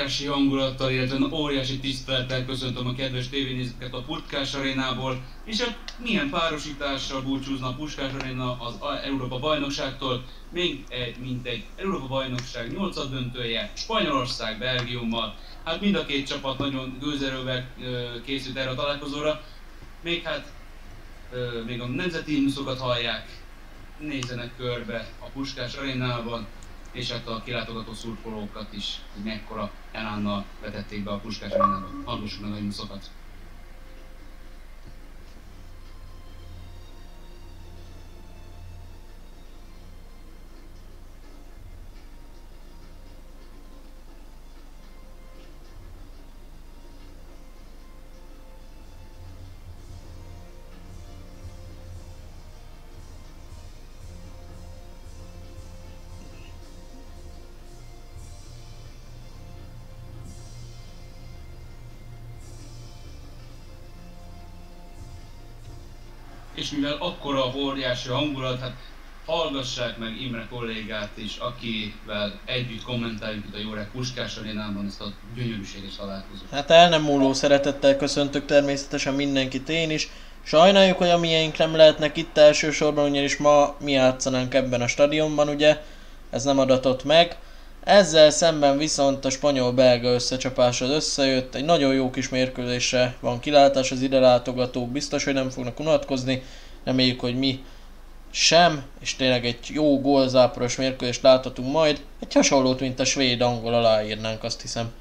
óriási hangulattal, illetve óriási tisztelettel köszöntöm a kedves tévénézőket a Puskás Arénából, és hát milyen párosítással búcsúzna a Puskás Aréna az Európa bajnokságtól, még mint egy Európa bajnokság 8. döntője Spanyolország Belgiummal. Hát mind a két csapat nagyon gőzerővel készült erre a találkozóra, még még a nemzeti himnuszokat hallják, nézzenek körbe a Puskás Arénában, és hát a kilátogató szurkolókat is, hogy mekkora elánnal vetették be a Puskás Arénába. Hallgassuk meg a himnuszokat. És mivel akkora óriási hangulat, hát hallgassák meg Imre kollégát is, akivel együtt kommentáljuk itt a Jórek Puskás Arénában ezt a gyönyörűséges találkozót. Hát el nem múló szeretettel köszöntök természetesen mindenkit én is. Sajnáljuk, hogy a miénk nem lehetnek itt elsősorban, ugyanis ma mi játszanánk ebben a stadionban, ugye? Ez nem adatott meg. Ezzel szemben viszont a spanyol-belga összecsapás az összejött, egy nagyon jó kis mérkőzésre van kilátás, az ide látogatók biztos, hogy nem fognak unatkozni, reméljük, hogy mi sem, és tényleg egy jó gólzáporos mérkőzést láthatunk majd, egy hasonlót, mint a svéd-angol aláírnánk, azt hiszem.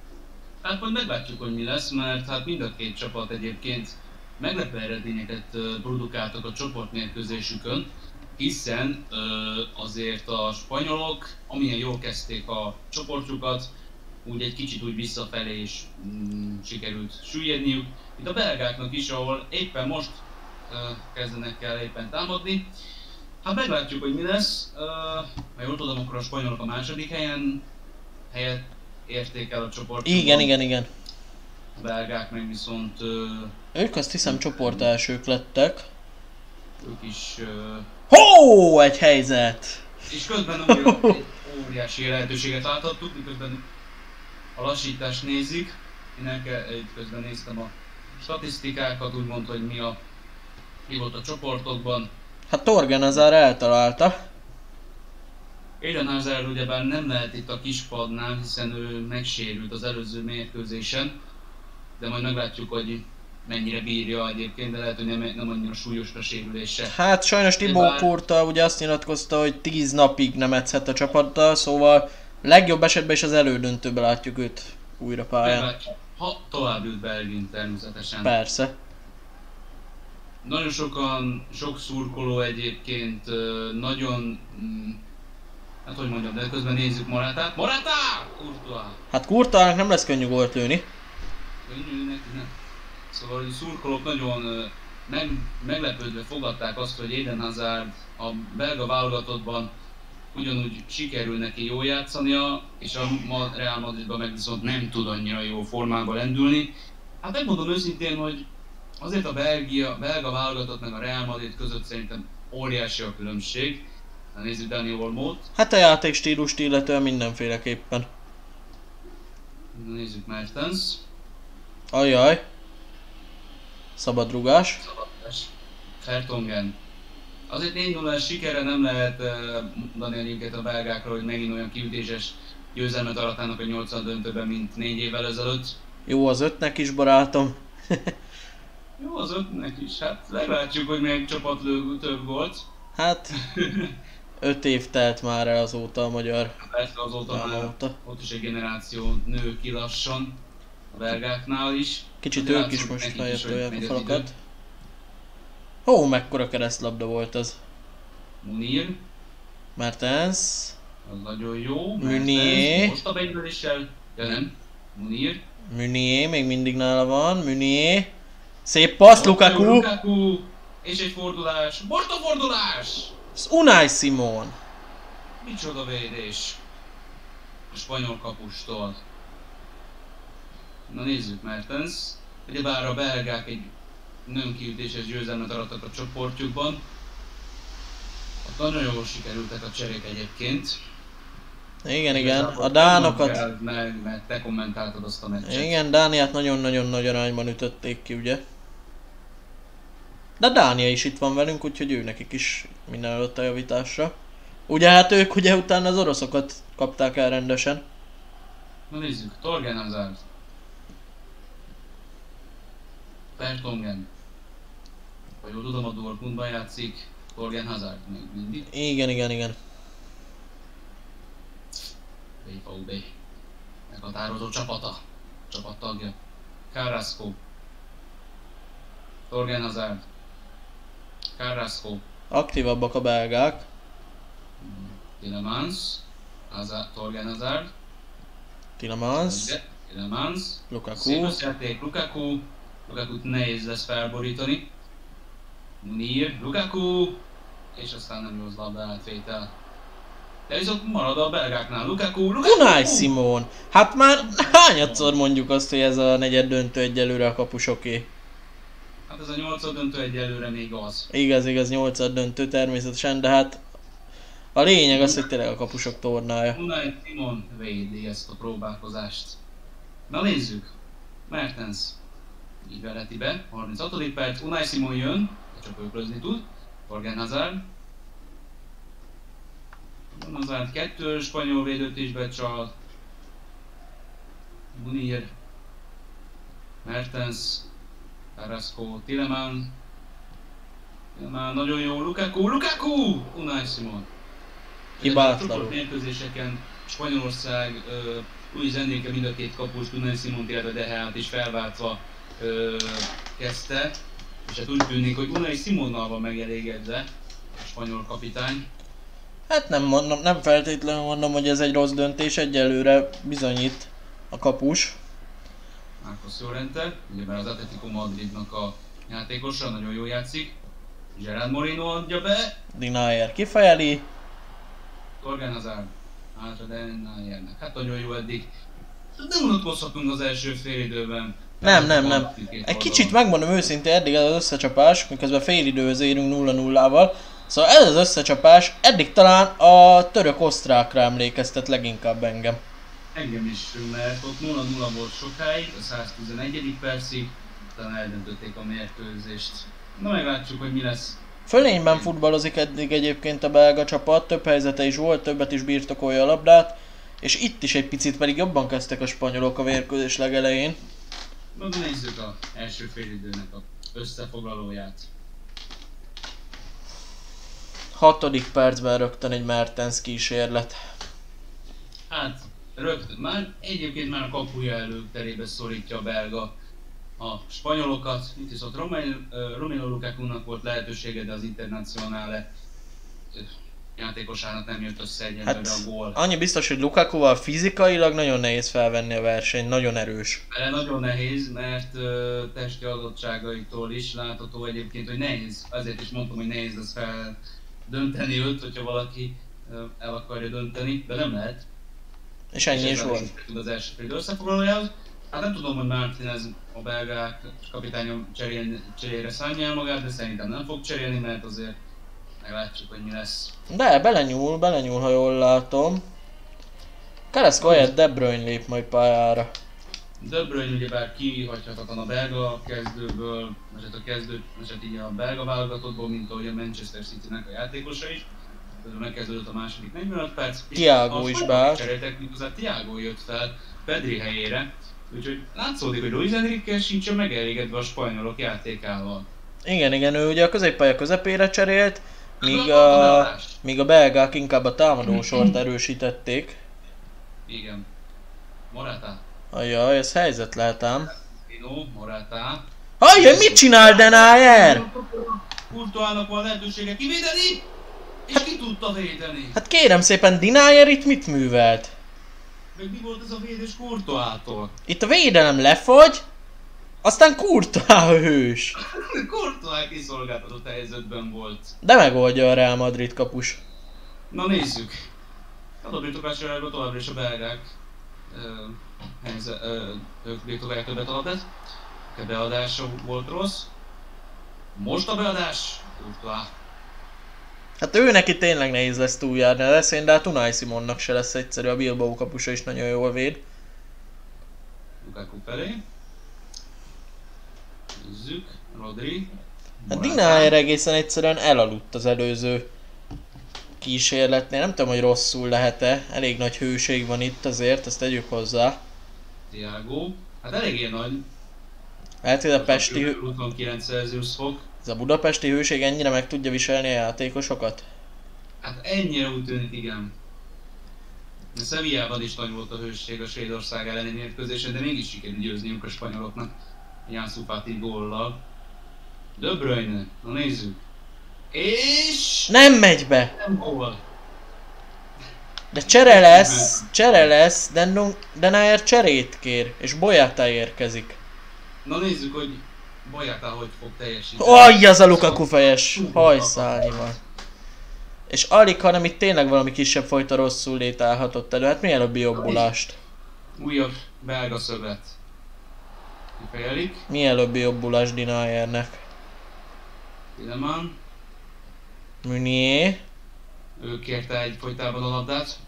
Hát majd meglátjuk, hogy mi lesz, mert hát mind a két csapat egyébként meglepő eredményeket produkáltak a csoportmérkőzésükön, hiszen azért a spanyolok, amilyen jól kezdték a csoportjukat, úgy egy kicsit úgy visszafelé is sikerült süllyedniük. Itt a belgáknak is, ahol éppen most kezdenek el éppen támadni. Hát meglátjuk, hogy mi lesz. Ha jól tudom, akkor a spanyolok a második helyet érték el a csoportjukban. Igen. A belgák meg viszont... ők azt hiszem csoport elsők lettek. Ők is... Hó, egy helyzet! És közben újra egy óriási lehetőséget láthattuk, miközben a lassítást nézik. Én közben néztem a statisztikákat, úgymond, hogy mi volt a csoportokban. Hát Torgan Hazard eltalálta. Eden Hazard ugyebár nem lehet itt a kispadnál, hiszen ő megsérült az előző mérkőzésen. De majd meglátjuk, hogy mennyire bírja egyébként, de lehet, hogy nem annyira súlyos a sérülése. Hát sajnos Thibaut Courtois ugye azt nyilatkozta, hogy 10 napig nem edzhet a csapattal, szóval legjobb esetben is az elődöntőben látjuk őt újra pályán. Meglátjuk, ha tovább jut Belgium természetesen. Persze. Nagyon sok szurkoló egyébként nagyon... hát hogy mondjam, de közben nézzük Moratát. Morata! Courtois! Hát Courtoisnak nem lesz könnyű gólt lőni. Könnyű neki, nem. Szóval a szurkolók nagyon meglepődve fogadták azt, hogy Eden Hazard a belga válogatottban ugyanúgy sikerül neki jól játszania, és a Real Madridban meg viszont nem tud annyira jó formában lendülni. Hát megmondom őszintén, hogy azért a belga válogatott meg a Real Madrid között szerintem óriási a különbség. Na, nézzük Dani Olmót. Hát a játékstílust illetően mindenféleképpen. Na, nézzük Mertens. Ajjaj. Szabadrugás. Vertonghen. Azért 4-0-es sikerre nem lehet mondani egyébként a belgákra, hogy megint olyan kiütéses győzelmet aratnának a 8. döntőben, mint 4 évvel ezelőtt. Jó az 5-nek is, barátom. Jó az 5-nek is, hát meglátjuk, hogy melyik csapat lő több gólt. Hát 5 év telt már el azóta a magyar. Persze azóta már ott is egy generáció nő ki lassan, a belgáknál is. Kicsit ők is most feljöttőjek a falakat. Ó, mekkora keresztlabda volt ez. Munir. Mertens. Az nagyon jó. Meunier. Most a beindüléssel. Ja nem. Munir. Meunier, még mindig nála van. Meunier. Szép passz, Lukaku. És egy fordulás. Most a fordulás! Az Unai Simon. Micsoda védés. A spanyol kapustól. Na nézzük Mertens. Ugyebár a belgák egy nagyon kiütéses győzelmet arattak a csoportjukban. Ott nagyon jól sikerültek a cserék egyébként. Igen, Igazából a dánokat... kell meg, mert te kommentáltad azt a meccset. Igen, Dániát nagyon-nagyon nagy arányban ütötték ki, ugye? De Dánia is itt van velünk, úgyhogy ő nekik is minden adott a javításra. Ugye hát ők ugye utána az oroszokat kapták el rendesen. Na nézzük, Torgen Hazard. Vertonghen. Ha jól tudom, a Dortmundban játszik Torgen Hazard még mindig. Igen. BVB. Meghatározó csapattagja. Carrasco. Torgen Hazard. Carrasco. Aktívabbak a belgák. Tielemans. Torgen Hazard. Tielemans. Lukaku. Szép összejáték, Lukaku. Lukakut nehéz lesz felborítani. Munir, Lukaku. És aztán nem jó az labda átvétel. De viszont marad a belgáknál. Lukaku. Unai Simon! Hát már hányadszor mondjuk azt, hogy ez a negyed döntő egyelőre a kapusoké? Hát ez a 8. döntő egyelőre még az. Igaz, 8 döntő természetesen, de hát a lényeg az, hogy tényleg a kapusok tornája. Unai Simon védi ezt a próbálkozást. Na nézzük. Mertens. Így vereti be. 36. perc. Unai Simon jön. Csak öklözni tud. Torgen Hazard. Hazard 2 spanyol védőt is becsal. Munir. Mertens. Carrasco. Tielemans. Nagyon jó. Lukaku. Unai Simon. Hibátlanul. A mérkőzéseken Spanyolország Luis Enrique mind a két kapust, Unai Simont, illetve De Geát is felváltva kezdte. És hát úgy tűnik, hogy Unai Simonnal van megelégedve a spanyol kapitány. Hát nem feltétlenül mondom, hogy ez egy rossz döntés, egyelőre bizonyít a kapus. Marcos Llorente, ugyebár az Atletico Madridnak a játékosa, nagyon jól játszik. Gerard Moreno adja be. Dinayer kifejeli. Torgen Hazard hátra Denayernek. Hát nagyon jó eddig. Nem unatkozhatunk az első félidőben. Nem. Egy kicsit megmondom őszintén, eddig ez az összecsapás, miközben félidőhöz érünk 0-0-val. Szóval ez az összecsapás eddig talán a török-osztrákra emlékeztet leginkább engem. Engem is, mert ott 0-0 volt sokáig, a 111. percig, utána eldöntötték a mérkőzést. Na meglátjuk, hogy mi lesz. Fölényben futballozik eddig egyébként a belga csapat, több helyzete is volt, többet is birtokolja a labdát. És itt is egy picit pedig jobban kezdtek a spanyolok a mérkőzés legelején. Na nézzük az első félidőnek a összefoglalóját. 6. percben rögtön egy Mertens kísérlet. Hát rögtön, egyébként már a kapuja előterébe szorítja a belga a spanyolokat. Itt viszont Romelu Lukakunak volt lehetősége, de az Internazionale játékosának nem jött össze egyenlőre a gól. Annyi biztos, hogy Lukakuval fizikailag nagyon nehéz felvenni a versenyt, nagyon erős. Vele nagyon nehéz, mert testi adottságaitól is látható egyébként, hogy nehéz. Azért is mondtam, hogy nehéz lesz dönteni őt, hogyha valaki el akarja dönteni, de nem lehet. És ennyi is volt. Az első fél összefoglalójához. Hát nem tudom, hogy Martinez a belgák kapitánya cserélre szánja el magát, de szerintem nem fog cserélni, mert azért meglátjuk, hogy mi lesz. De belenyúl, ha jól látom. Carrasco helyett De Bruyne lép majd pályára. De Bruyne ugyebár kihagyhatatlan a belga kezdőből, így a belga válogatottból, mint ahogy a Manchester City-nek a játékosa is. Megkezdődött a második 45 perc. Thiago is beállt. Cseréltek, miközben Thiago jött fel Pedri helyére. Úgyhogy látszódik, hogy Luis Enrique sincsen megelégedve a spanyolok játékával. Igen, ő ugye a középpálya közepére cserélt, míg a belgák inkább a támadósort erősítették. Igen. Morata. Ajjaj, ez helyzet lehet ám. Morata. Ajjaj, mit csinál Denayer? Courtoisnak van lehetősége kivédeni, és ki tudta védeni. Hát kérem szépen, Denayer itt mit művelt? Meg mi volt ez a védés Courtoistól? Itt a védelem lefagy, aztán Courtois a hős. Courtois kiszolgáltatott helyzetben volt. De megoldja a Real Madrid kapus. Na nézzük. A birtoklásra továbbra is a belgák ők birtoklálják többet a labdát. A beadása volt rossz. Most a beadás Courtois. Hát ő neki tényleg nehéz lesz túljárni a veszélyen, de hát Unai Simonnak se lesz egyszerű, a Bilbao kapusa is nagyon jól véd. Lukaku felé. Nézzük, Rodri. A Dinayer egészen egyszerűen elaludt az előző kísérletnél. Nem tudom, hogy rosszul lehet-e. Elég nagy hőség van itt azért, ezt tegyük hozzá. Thiago. Hát eléggé nagy. Lehet, hogy a pesti 29 Celsius fok. ez a budapesti hőség ennyire meg tudja viselni a játékosokat? Hát ennyire úgy tűnik, igen. A Sevillában is nagy volt a hőség a Svédország elleni mérkőzésen, de mégis sikerült győzniük a spanyoloknak. Ansu Fati góllal. De Bruyne, na nézzük. És... Nem megy be! nem gól. De csere lesz, Dinayer cserét kér, és Boyata érkezik. Na nézzük, hogy Boyata hogy fog teljesíteni. Ajj, az a Lukaku fejes hajszálnyival. És alig, hanem itt tényleg valami kisebb fajta rosszul lét állhatott elő. Hát mielőbbi jobbulást. Újabb belga szövet. Kifejelik. Mielőbbi jobbulás Dinayernek. Tielemans. Meunier. Ő kérte egyfolytában a labdát.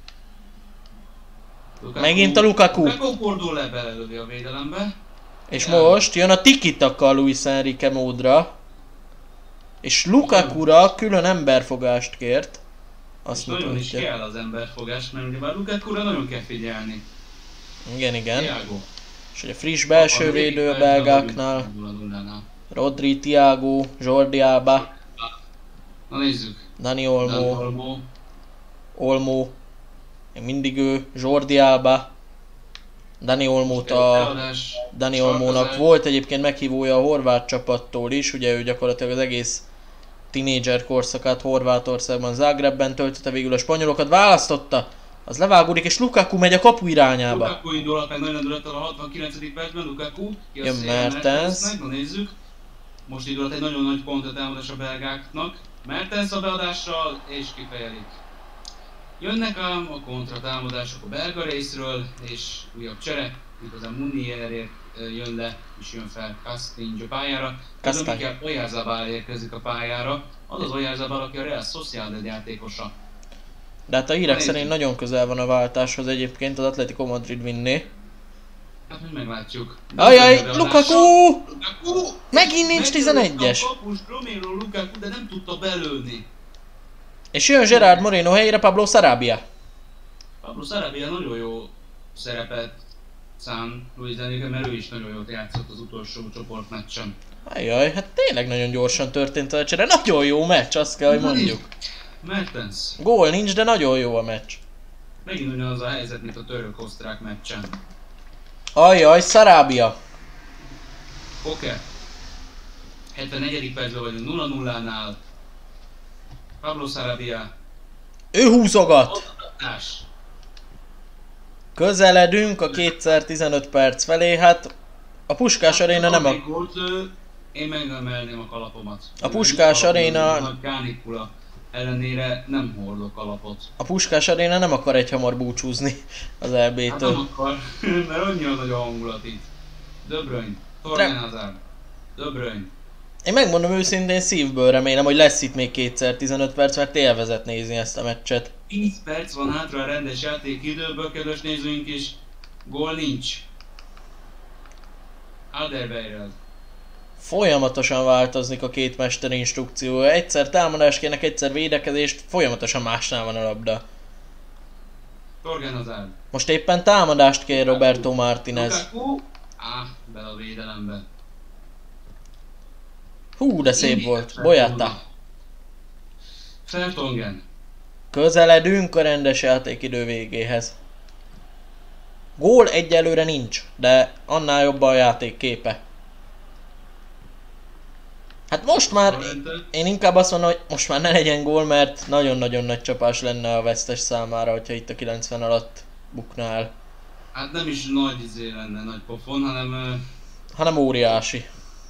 Megint a Lukaku. Lukaku fordul le, belelövi a védelembe. És most jön a tiki-taka a Luis Enrique módra. És Lukakura külön emberfogást kért. Azt nagyon is mutatja. kell az emberfogás, mert ugye már Lukakura nagyon kell figyelni. Igen. Thiago. És ugye friss belső védő a belgáknál. Rodri, Thiago, Jordi Alba, Na nézzük. Dani Dani Olmo, Olmo, még mindig ő, Jordi Alba. Dani Olmónak volt egyébként meghívója a horvát csapattól is, ugye ő gyakorlatilag az egész tinédzser korszakát Horvátországban, Zágrebben töltötte, végül a spanyolokat választotta. Az levágódik, és Lukaku megy a kapu irányába. Lukaku indul meg nagyon lendülettel a 69. percben, Lukaku. Jön Mertens. Na nézzük. Most indult egy nagyon nagy kontratámadás a belgáknak. Mertens a beadással, és kifejelik. Jönnek a kontratámadások a belga részről, és újabb csere. Miközben Munierért jön le, és jön fel Castillo pályára. Közben Mikel Oyarzabal érkezik a pályára. Az az Oyarzabal, aki a Real Sociedad játékosa. De hát a hírek szerint nagyon közel van a váltáshoz egyébként, az Atletico Madrid vinné. Hát majd meglátjuk. Ajaj, Lukaku! Megint nincs 11-es! Kapus Romelu Lukaku, de nem tudta belőni. És jön Gerard Moreno helyére Pablo Sarabia. Pablo Sarabia nagyon jó szerepet szán Luis Enrique, mert ő is nagyon jót játszott az utolsó csoportmeccsen. Ajaj, hát tényleg nagyon gyorsan történt a csere. Nagyon jó meccs, azt kell, hogy mondjuk. Mertens. Gól nincs, de nagyon jó a meccs. Megint ugyanaz a helyzet, mint a török-osztrák meccsen. Ajaj, Sarabia. Oké. 74. percben vagyunk 0-0-nál. Pablo Sarabia. Ő húzogat. Adás. Közeledünk a 2x15 perc felé, hát a Puskás Aréna nem a... Én megemelném a kalapomat. A Puskás Aréna... A kánikula ellenére nem hordok kalapot. A Puskás Aréna nem akar egyhamar búcsúzni az EB-től. Hát nem akar, mert annyira nagy a hangulat itt. De Bruyne, Torgan Hazard, De Bruyne. Én megmondom őszintén, szívből remélem, hogy lesz itt még 2x15 perc, mert élvezett nézni ezt a meccset. 10 perc van hátra a rendes játékidőből, kedves nézőink, és gól nincs. Alderweireld. Folyamatosan változik a két mester instrukciója. Egyszer támadás kérnek, egyszer védekezést, folyamatosan másnál van a labda. Torgan Hazard. Most éppen támadást kér Roberto Martinez. Lukaku. Be a védelembe. Hú, de szép volt. Boyata. Vertonghen. Közeledünk a rendes játékidő végéhez. Gól egyelőre nincs, de annál jobb a játék képe. Hát most már, én inkább azt mondom, hogy most már ne legyen gól, mert nagyon-nagyon nagy csapás lenne a vesztes számára, hogyha itt a 90 alatt buknál. Hát nem is nagy lenne, nagy pofon, hanem óriási.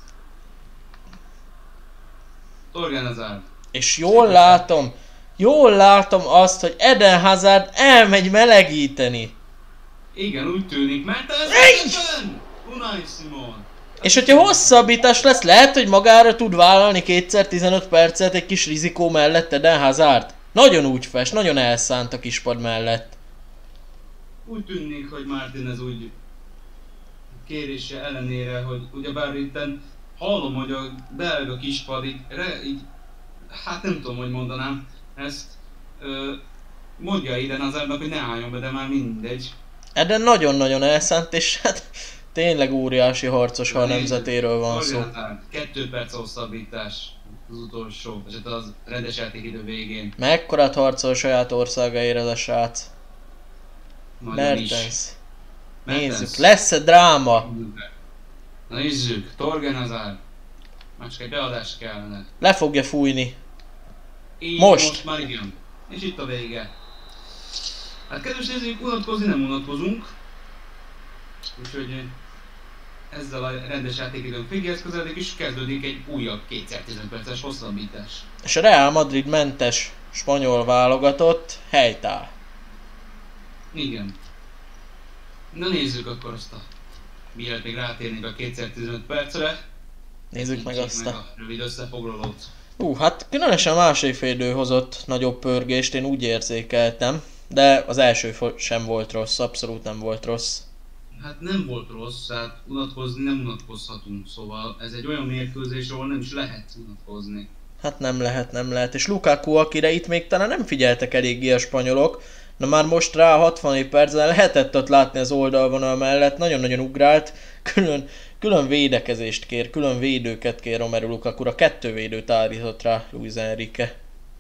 Torgan Hazard. És jól látom azt, hogy Eden Hazard elmegy melegíteni. Igen, úgy tűnik, mert ez Unai Simon. És hogyha hosszabbítás lesz, lehet, hogy magára tud vállalni 2x15 percet egy kis rizikó mellett Eden Hazard. Nagyon úgy fest, nagyon elszánt a kispad mellett. Úgy tűnik, hogy Martinez úgy kérése ellenére, hogy ugyebár itten hallom, hogy a belga kispad így, hát nem tudom, hogy mondanám, ezt mondja Eden Hazardnak, hogy ne álljon be, de már mindegy. Eden nagyon-nagyon elszánt, és hát tényleg óriási harcos, ha a nemzetéről van szó. 2 perc hosszabbítás az utolsó, és az rendes játékidő végén. Mekkorát harcol saját országaért ez a srác. Mertens. Nézzük, lesz-e dráma? Na nézzük, Torgen Hazard. Már csak egy beadás kellene. Le fogja fújni. Így most már igen. És itt a vége. Hát kedves nézők, unatkozni nem unatkozunk. Úgyhogy ezzel a rendes játékidőn végéhez közeledik, és kezdődik egy újabb 2x15 perces hosszabbítás. És a Real Madrid mentes spanyol válogatott helytáll. Igen. Na nézzük akkor azt a... Mielőtt még rátérnénk a 2x15 percre. Nézzük meg azt a rövid összefoglalót. Hát különösen a második félidő hozott nagyobb pörgést, én úgy érzékeltem. De az első sem volt rossz, abszolút nem volt rossz. Hát nem volt rossz, hát unatkozni nem unatkozhatunk, szóval ez egy olyan mérkőzés, ahol nem is lehet unatkozni. Hát nem lehet, és Lukaku, akire itt még talán nem figyeltek eléggé a spanyolok, na már most rá 60 percen lehetett ott látni az oldalvonal mellett, nagyon-nagyon ugrált, külön védekezést kér, külön védőket kér Romelu Lukakura, 2 védőt állított rá Luis Enrique.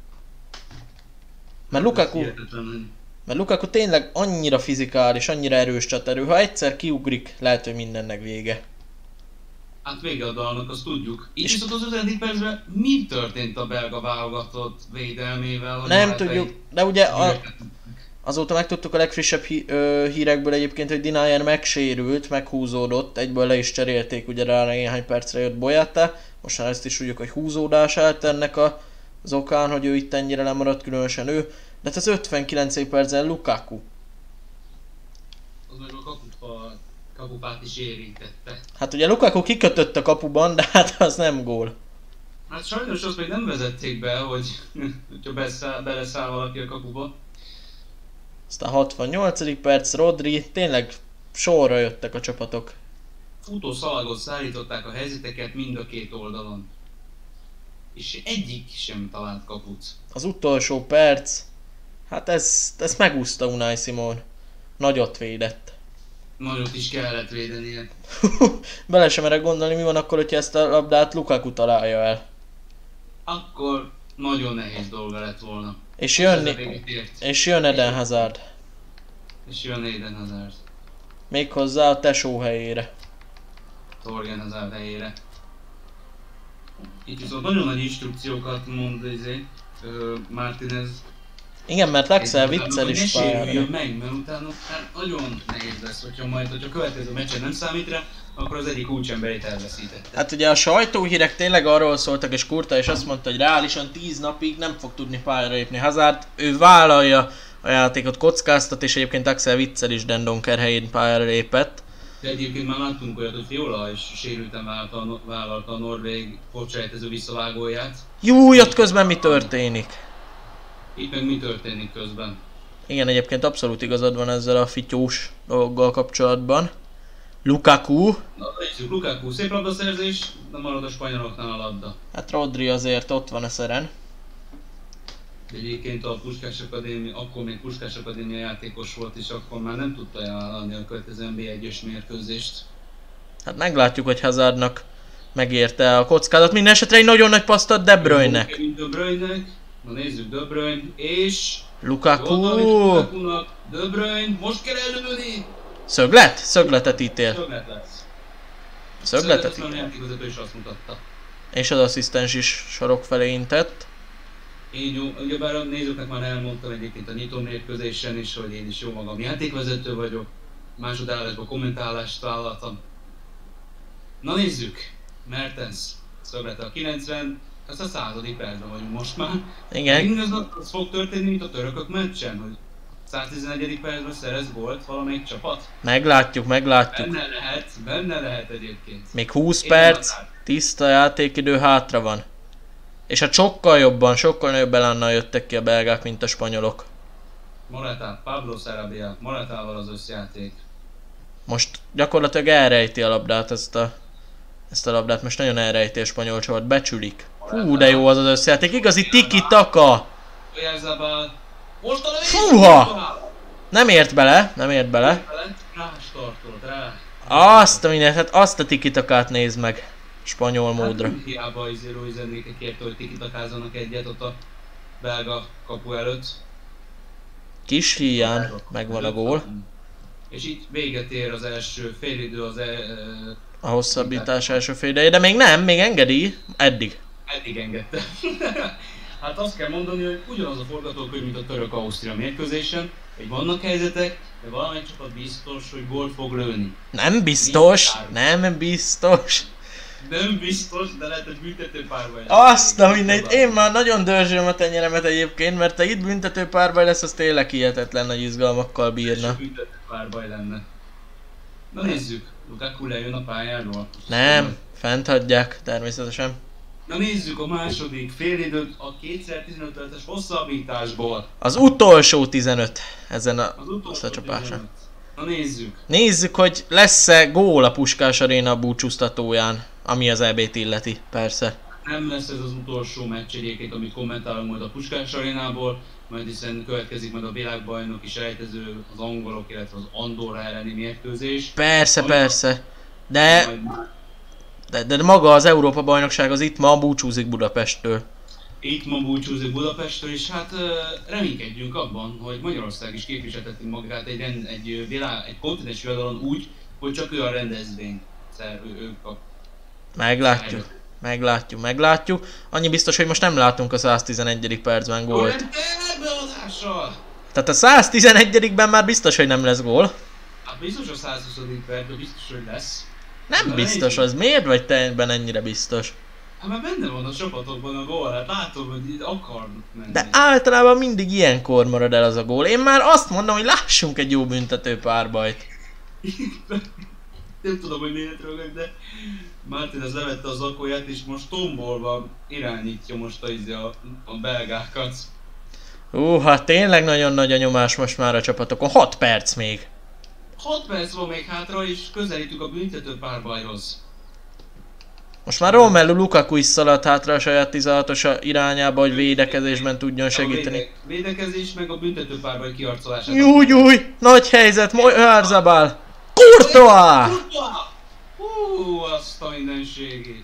Mert Lukaku tényleg annyira fizikális, annyira erős csaterő, ha egyszer kiugrik, lehet, hogy mindennek vége. Hát vége a dalnak, azt tudjuk. Így viszont az 5. percben mi történt a belga válogatott védelmével? Nem tudjuk, de ugye azóta megtudtuk a legfrissebb hírekből egyébként, hogy Denayer megsérült, meghúzódott, egyből le is cserélték, ugye rá néhány percre jött Boyata. Most már ezt is tudjuk, hogy húzódás állt ennek az okán, hogy ő itt ennyire lemaradt, különösen ő. De az 59. percen Lukaku. Az meg a kapupát is érintette. Hát ugye Lukaku kikötött a kapuban, de hát az nem gól. Hát sajnos azt még nem vezették be, hogy hogyha beleszáll valaki a kapuba. Aztán 68. perc, Rodri, tényleg sorra jöttek a csapatok. Futószalagot szállították a helyzeteket mind a két oldalon. És egyik sem talált kaput. Az utolsó perc, hát ezt megúszta Unai Simon. Nagyot védett. Nagyot is kellett védenie. Bele sem merek gondolni, mi van akkor, hogyha ezt a labdát Lukaku találja el. Akkor nagyon nehéz dolga lett volna. És jön Eden Hazard. És jön Eden Hazard. Méghozzá a tesó helyére. Torgen Hazard helyére. Itt viszont nagyon nagy instrukciókat mond Martinez. Igen, mert Axel Witsel is pályára. Meg, mert utána nagyon nehéz lesz, hogyha a következő meccsen nem számít rá, akkor az egyik kulcsemberét elveszítette. Hát ugye a sajtóhírek tényleg arról szóltak, és Kurta is azt mondta, hogy reálisan 10 napig nem fog tudni pályára lépni Hazard. Ő vállalja a játékot, kockáztat, és egyébként Axel Witsel is Den Donker helyén pályára lépett. De egyébként már láttunk olyat, hogy Fiola is sérülten vállalta a norvég porcselejtező visszavágóját. Jú, ott közben mi történik? Itt meg mi történik közben? Igen, egyébként abszolút igazad van ezzel a fityós dologgal kapcsolatban. Lukaku. Na, nézzük, Lukaku, szép labdaszerzés, de marad a spanyoloknál a labda. Hát Rodri azért ott van a szeren. Egyébként a Puskás Akadémia, akkor még Puskás Akadémia játékos volt, és akkor már nem tudta elvállalni a következő NB1-es mérkőzést. Hát meglátjuk, hogy Hazardnak megérte a kockázat. Minden esetre egy nagyon nagy paszt ad De Bruyne-nek. Na nézzük, De Bruyne és... Lukaku! De Bruyne, most kell előni! Szöglet? Szögletet ítél. Szöglet lesz. Szögletet ítél. A játékvezető is azt mutatta. És az asszisztens is sarok felé intett. Én jó, ugyebár a nézőknek már elmondtam egyébként a nyitó mérkőzésen is, hogy én is jó magam játékvezető vagyok. Másodállásban kommentálást vállaltam. Na nézzük! Mertens szöglete a 90, ez a 100. percben vagyunk most már. Igen. Mindaz fog történni, mint a törökök meccsen, hogy 111. percben szerez gólt valamelyik csapat? Meglátjuk. Benne lehet egyébként. Még 20 perc, tiszta játékidő hátra van. És hát sokkal nagyobb elánnal jöttek ki a belgák, mint a spanyolok. Morata, Pablo Sarabia, Moratával az összjáték. Most gyakorlatilag elrejti a labdát, ezt a labdát most nagyon elrejti a spanyol csapat, becsülik. Hú, de jó az az összjáték, igazi tiki-taka! Fúha! Nem ért bele. Azt a mindent, hát azt a tiki-takát nézd meg. Spanyol módra. Hát hiába Luis Enrique kérte, hogy tiki-takázzanak egyet ott a belga kapu előtt. Kis híján megvan a gól. És itt véget ér az első félidő, a hosszabbítás első félideje, de még nem, még engedi. Eddig engedte. Hát azt kell mondani, hogy ugyanaz a forgatókönyv, mint a török-ausztria mérkőzésen, hogy vannak helyzetek, de valamelyik csapat biztos, hogy gólt fog lőni. Nem biztos, de lehet, hogy büntetőpárbaj lesz. Azt a mindegy, én már nagyon dörzsöm a tenyeremet egyébként, mert ha itt büntetőpárbaj lesz, az tényleg hihetetlen nagy izgalmakkal bírna. Büntetőpárbaj lenne. Na nézzük, Lukaku lejön a pályáról. Nem, fent hagyják, természetesen. Na nézzük a második félidőt a 2x15 perces hosszabbításból. Az utolsó 15 ezen a összecsapáson. Na nézzük. Nézzük, hogy lesz-e gól a Puskás Aréna búcsúztatóján, ami az EB-t illeti, persze. Nem lesz ez az utolsó meccs egyébként, amit kommentálunk majd a Puskás Arénából, majd hiszen következik majd a világbajnoki selejtező, az angolok, illetve az Andorra elleni mérkőzés. Persze. De maga az Európa-bajnokság az itt ma búcsúzik Budapesttől. Itt ma búcsúzik Budapesttől, és hát reménykedjünk abban, hogy Magyarország is képviselteti magát egy kontinens oldalon úgy, hogy csak ő a rendezvény. Ők a... Meglátjuk. Annyi biztos, hogy most nem látunk a 111. percben gólt. Tehát a 111-ben már biztos, hogy nem lesz gól. Hát biztos a 120. percben biztos, hogy lesz. Nem biztos az, miért vagy te ebben ennyire biztos? Hát már benne van a csapatokban a gól, hát látom, hogy itt akarnak menni. De általában mindig ilyenkor marad el az a gól. Én már azt mondom, hogy lássunk egy jó büntető párbajt. Nem tudom, hogy miért rögök, de Martínez levette az zakóját, és most tombolva irányítja most a belgákat. Hát tényleg nagyon nagy a nyomás most már a csapatokon. 6 perc még. 6 perc van még hátra, és közelítünk a büntető párbajhoz. Most már Romelu Lukaku is szaladt hátra a saját 16-os irányába, hogy védekezésben tudjon segíteni. Védekezés meg a büntető párbaj kiarcolását. Júj, nagy helyzet, Oyarzabal! Courtois! Hú, azt a mindenségét.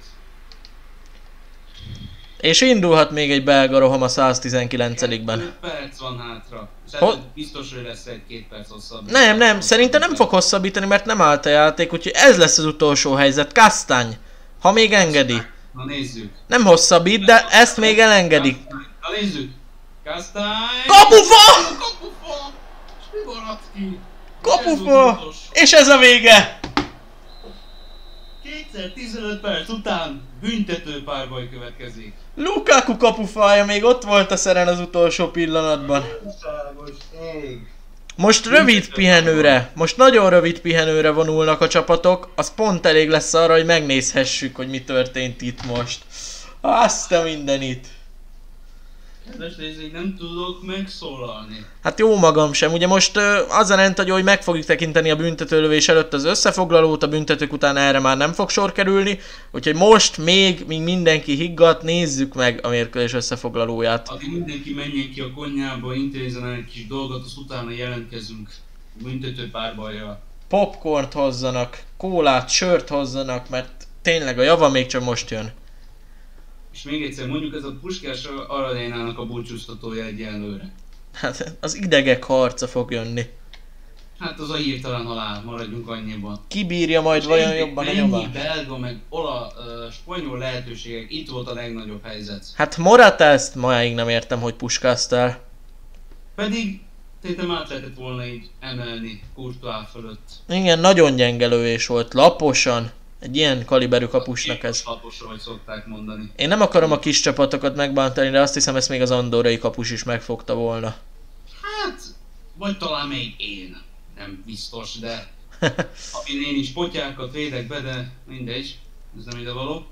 És indulhat még egy belga roham a 119-ben. 2 perc van hátra. Biztos, hogy lesz 1-2 perc hosszabb. Nem, szerintem nem fog hosszabbítani, mert nem állt a játék, úgyhogy ez lesz az utolsó helyzet. Kasztány, ha még engedi. Na nézzük. Nem hosszabbít, de ezt még elengedik. Na nézzük. Kasztány! Kapufa! És mi maradt ki? Kapufa! És ez a vége! 2x15 perc után büntető párbaj következik. Lukaku kapufája még ott volt a szeren az utolsó pillanatban. Most rövid pihenőre, most nagyon rövid pihenőre vonulnak a csapatok, az pont elég lesz arra, hogy megnézhessük, hogy mi történt itt most. Azt a mindenit. Kedves nézők, nem tudok megszólalni. Hát jó magam sem, ugye most az a rend, hogy meg fogjuk tekinteni a büntetőlövés előtt az összefoglalót, a büntetők után erre már nem fog sor kerülni, úgyhogy most még mindenki higgadt, nézzük meg a mérkőzés összefoglalóját. Addig mindenki menjen ki a konyhába, intézzen el egy kis dolgot, azt utána jelentkezünk büntető párbajjal. Popcornt hozzanak, kólát, sört hozzanak, mert tényleg a java még csak most jön. És még egyszer mondjuk, ez a Puskás Arénának a búcsúztatója egyenlőre. Hát az idegek harca fog jönni. Hát az a hirtelen halál, maradjunk annyiban. Kibírja majd vajon jobban a nyomás? Mennyi belga meg spanyol lehetőségek, itt volt a legnagyobb helyzet. Hát Morata ezt máig nem értem, hogy puskáztál. Pedig szerintem át lehetett volna így emelni Courtois fölött. Igen, nagyon gyenge lövés volt, laposan. Egy ilyen kaliberű kapusnak ez. Laposra, hogy szokták mondani. Én nem akarom a kis csapatokat megbántani, de azt hiszem, ezt még az andorrai kapus is megfogta volna. Hát, vagy talán még én. Nem biztos, de amin én is potyákat védek be, de mindegy, ez nem ide való.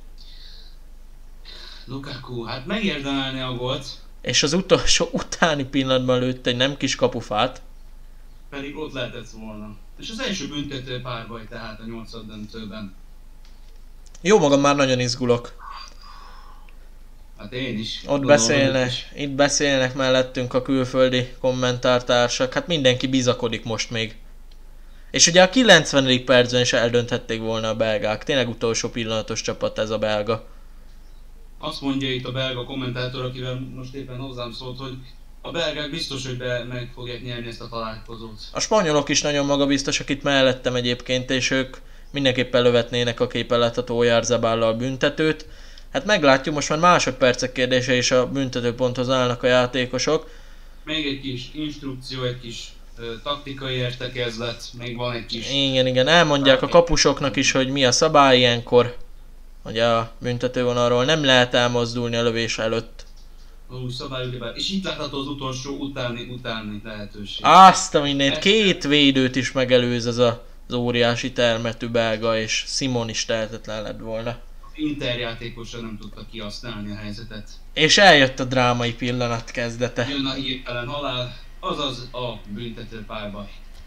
Lukaku, hát megérdemelne a gólt. És az utolsó utáni pillanatban lőtt egy nem kis kapufát. Pedig ott lehetett volna. És az első büntető párbaj tehát a 8. döntőben. Jó magam, már nagyon izgulok. Hát én is. Itt beszélnek mellettünk a külföldi kommentártársak, hát mindenki bizakodik most még. És ugye a 90. percben is eldönthették volna a belgák, tényleg utolsó pillanatos csapat ez a belga. Azt mondja itt a belga kommentátor, akivel most éppen hozzám szólt, hogy a belgák biztos, hogy meg fogják nyerni ezt a találkozót. A spanyolok is nagyon magabiztosak itt mellettem egyébként, és ők mindenképpen lövetnének a képen látható Oyarzaballal büntetőt. Hát meglátjuk, most már másodpercek kérdése is a büntetőponthoz állnak a játékosok. Még egy kis instrukció, egy kis taktikai értekezlet, még van egy kis... Igen, elmondják a kapusoknak is, hogy mi a szabály ilyenkor. Hogy a büntetővonalról nem lehet elmozdulni a lövés előtt. Úgy szabályok, és itt látható az utolsó utáni lehetőség. Azt a mindent, 2 védőt is megelőz ez az óriási termetű belga, és Simon is tehetetlen lett volna. Inter játékosa nem tudta kihasználni a helyzetet. És eljött a drámai pillanat kezdete. Jön a hirtelen halál, azaz a büntető párbaj.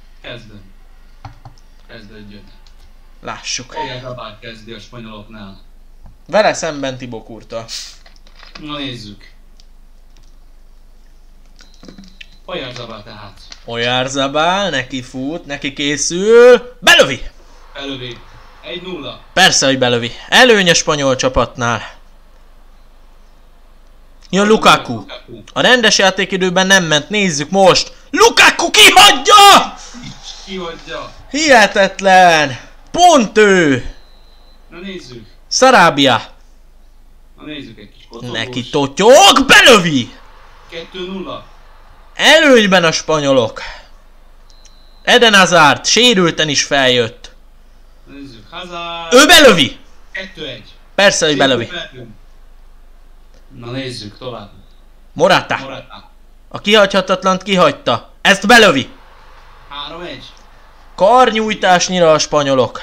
Kezdődjön. Lássuk. Oyarzabal kezdi a spanyoloknál. Vele szemben Thibaut Courtois. Na nézzük. Oyarzabal tehát. Oyarzabal, neki fut, neki készül. Belövi! Belövi. 1-0. Persze, hogy belövi. Előny a spanyol csapatnál. Jön Lukaku. A rendes játékidőben nem ment, nézzük most. Lukaku kihagyja! Kihagyja. Hihetetlen! Pont ő! Na nézzük. Sarabia. Na nézzük egy kis kocogós. Neki totyog, belövi! 2-0. Előnyben a spanyolok. Eden Hazard sérülten is feljött. Nézzük, Hazard. Ő belövi! 2-1. Persze, hogy belövi. Na nézzük tovább. Morata. A kihagyhatatlant kihagyta. Ezt belövi. 3-1. Karnyújtásnyira a spanyolok.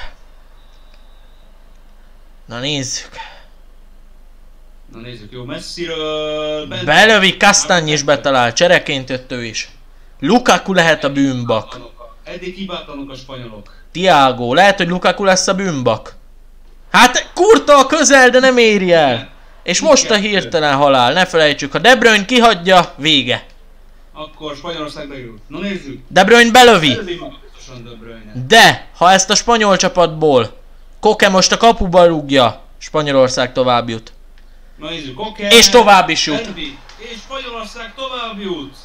Na nézzük. Na nézzük, jó messziről. Belövi, Kastany is betalál, csereként jött ő is. Lukaku lehet a bűnbak. Eddig hibátlanok a spanyolok. Thiago, lehet, hogy Lukaku lesz a bűnbak. Hát Courtois közel, de nem éri el. És most a hirtelen halál, ne felejtsük, ha De Bruyne kihagyja, vége. Akkor Spanyolország bejut. Na nézzük. De Bruyne belövi. De Bruyne. De, ha ezt a spanyol csapatból Koke most a kapuba rúgja, Spanyolország tovább jut. Na nézzük, Koke. És tovább is jut. És Spanyolország tovább jut.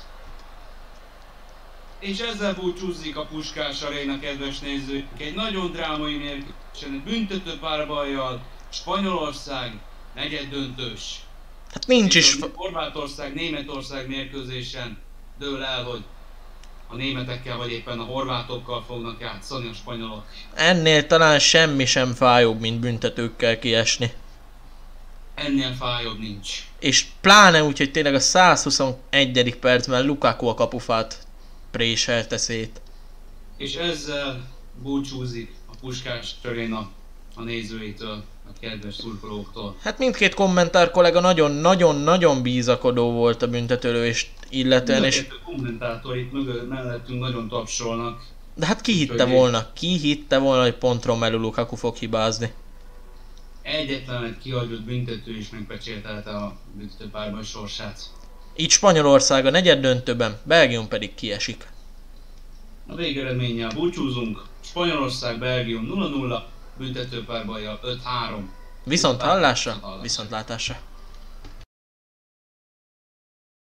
És ezzel búcsúzik a Puskás Aréna, kedves nézők. Egy nagyon drámai mérkőzésen, egy büntető párbajjal. Spanyolország negyeddöntős. Hát nincs is. Horvátország, Németország mérkőzésen dől el, hogy a németekkel vagy éppen a horvátokkal fognak játszani a spanyolok. Ennél talán semmi sem fájóbb, mint büntetőkkel kiesni. Ennél fájóbb nincs. És pláne úgy, hogy tényleg a 121. percben Lukaku a kapufát préselte szét. És ezzel búcsúzik a Puskás Aréna a nézőitől, a kedves szurkolóktól. Hát mindkét kommentár kollega nagyon-nagyon bizakodó volt a büntetőlövést illetően, és... A kommentátor itt mellettünk nagyon tapsolnak. De hát ki hitte volna, hogy pont Romelu Lukaku fog hibázni. Egyetlen egy kihagyott büntető is megpecsételte a büntetőpárbaj sorsát. Így Spanyolország a negyeddöntőben, Belgium pedig kiesik. A végeredménnyel búcsúzunk. Spanyolország, Belgium 0-0, büntetőpárbajjal 5-3. Viszont hallásra, viszontlátásra.